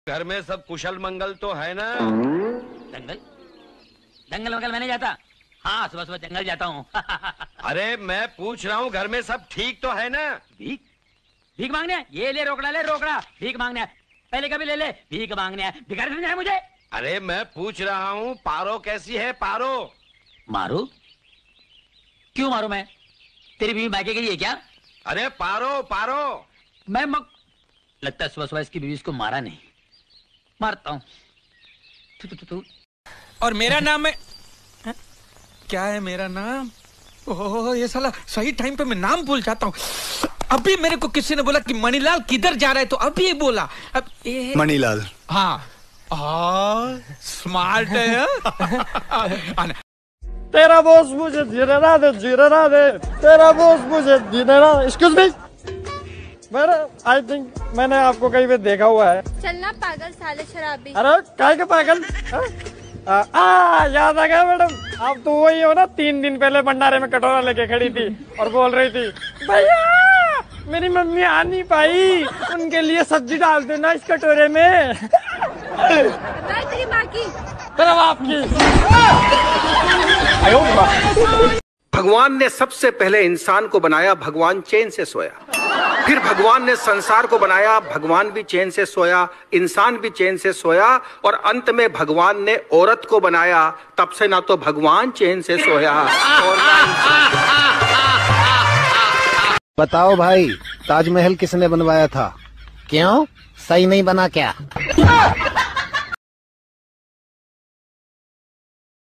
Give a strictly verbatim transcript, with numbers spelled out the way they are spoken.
घर में सब कुशल मंगल तो है ना? जंगल जंगल मंगल मैं नहीं जाता। हाँ, सुबह सुबह जंगल जाता हूँ। अरे मैं पूछ रहा हूँ घर में सब ठीक तो है ना? भीख भीख मांगने? ये ले रोकड़ा, ले रोकड़ा, भीख मांगने। पहले कभी ले ले, भीख मांगने। भिखारी समझा है मुझे? अरे मैं पूछ रहा हूँ पारो कैसी है? पारो मारू? क्यों मारू मैं? तेरी बीवी मायके के लिए क्या? अरे पारो पारो मैं मक... लगता है सुबह सुबह इसकी बीवी इसको मारा नहीं। मारता हूँ। तू तू तू और मेरा नाम है, है? क्या है मेरा नाम? ओह, ये साला सही टाइम पे मैं नाम भूल जाता हूँ। अभी मेरे को किसी ने बोला कि मणिलाल किधर जा रहा है, तो अभी ये बोला। अब ये... मणिलाल। हाँ, स्मार्ट है। तेरा बॉस मुझे जीने ना दे, जीने ना दे। तेरा बॉस मुझे जीने ना। एक्सक्यूज मी, मैंने आई थिंक मैंने आपको कहीं पे देखा हुआ है। चलना पागल साले शराबी। अरे काय के पागल? आ, आ, याद आ गया मैडम, आप तो वही हो ना, तीन दिन पहले भंडारे में कटोरा लेके खड़ी थी और बोल रही थी भैया मेरी मम्मी आ नहीं पाई, उनके लिए सब्जी डाल देना इस कटोरे में। तेरी माँ की, तेरा बाप की। भगवान ने सबसे पहले इंसान को बनाया, भगवान चैन से सोया। फिर भगवान ने संसार को बनाया, भगवान भी चैन से सोया, इंसान भी चैन से सोया, और अंत में भगवान ने औरत को बनाया। तब से ना तो भगवान चैन से सोया और ना बताओ भाई, ताजमहल किसने बनवाया था? क्यों, सही नहीं बना क्या?